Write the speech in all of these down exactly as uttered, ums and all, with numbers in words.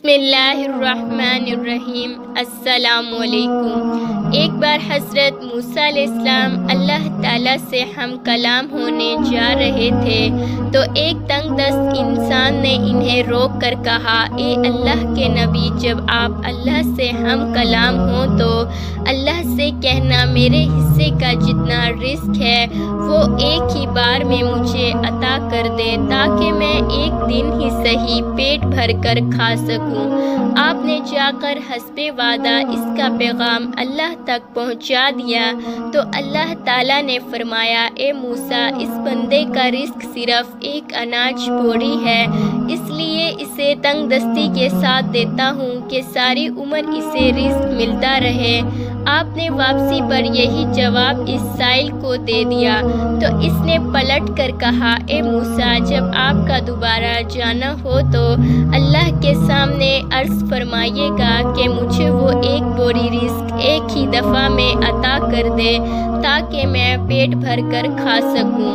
بسم اللہ الرحمن الرحیم۔ السلام علیکم۔ ایک بار حضرت موسیٰ علیہ السلام اللہ تعالیٰ سے ہم کلام ہونے جا رہے تھے تو ایک تنگ دست انسان نے انہیں روک کر کہا، اے اللہ کے نبی، جب آپ اللہ سے ہم کلام ہوں تو اللہ سے کہنا میرے حصے کا جتنا رزق ہے وہ ایک ہی بار میں مجھے عطا کر دے تاکہ میں ایک دن ہی صحیح پیٹ بھر کر کھا سکوں۔ آپ نے جا کر حسب وعدہ اس کا پیغام اللہ تک پہنچا دیا تو اللہ تعالیٰ نے فرمایا، اے موسیٰ، اس بندے کا رزق صرف ایک اناج بوری ہے، اس لیے اسے تنگ دستی کے ساتھ دیتا ہوں کہ ساری عمر اسے رزق ملتا رہے۔ آپ نے واپسی پر یہی جواب اس سائل کو دے دیا تو اس نے پلٹ کر کہا، اے موسیٰ، جب آپ کا دوبارہ جانا ہو تو اللہ کے سامنے عرض فرمائیے گا کہ مجھے وہ ایک بوری رزق ایک ہی دفعہ میں عطا کر دے تاکہ میں پیٹ بھر کر کھا سکوں۔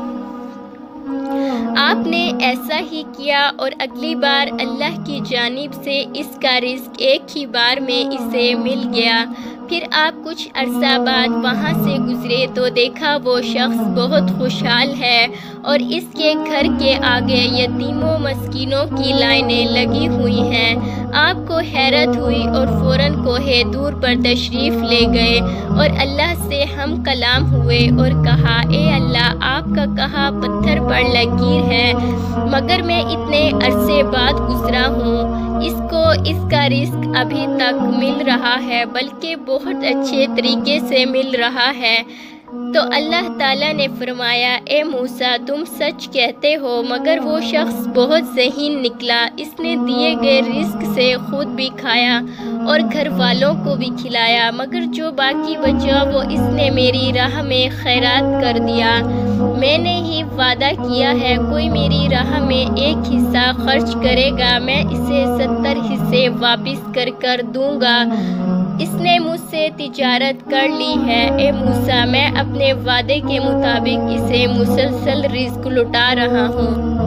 آپ نے ایسا ہی کیا اور اگلی بار اللہ کی جانب سے اس کا رزق ایک ہی بار میں اسے مل گیا۔ پھر آپ کچھ عرصہ بعد وہاں سے گزرے تو دیکھا وہ شخص بہت خوشحال ہے اور اس کے گھر کے آگے یتیموں مسکینوں کی لائنیں لگی ہوئی ہیں۔ آپ کو حیرت ہوئی اور فوراً کوہ دور پر تشریف لے گئے اور اللہ سے ہم کلام ہوئے اور کہا، اے اللہ، آپ کا کہا پتھر پر لکیر ہے مگر میں اتنے عرصے بعد گزرا ہوں، اس کو اس کا رزق ابھی تک مل رہا ہے بلکہ بہت اچھے طریقے سے مل رہا ہے۔ تو اللہ تعالیٰ نے فرمایا، اے موسیٰ، تم سچ کہتے ہو، مگر وہ شخص بہت ذہین نکلا، اس نے دیے گئے رزق سے خود بھی کھایا اور گھر والوں کو بھی کھلایا، مگر جو باقی بچا وہ اس نے میری راہ میں خیرات کر دیا۔ میں نے ہی وعدہ کیا ہے، کوئی میری راہ میں ایک حصہ خرچ کرے گا میں اسے ستر حصے واپس کر کر دوں گا۔ اس نے مجھ سے تجارت کر لی ہے، اے موسیٰ، میں اپنے وعدے کے مطابق اسے مسلسل رزق لٹا رہا ہوں۔